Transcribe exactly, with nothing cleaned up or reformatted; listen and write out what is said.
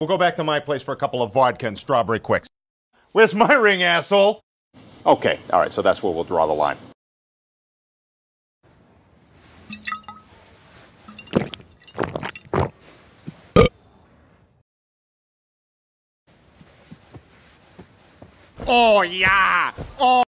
We'll go back to my place for a couple of vodka and strawberry quicks. Where's my ring, asshole? Okay, all right, so that's where we'll draw the line. Oh, yeah! Oh!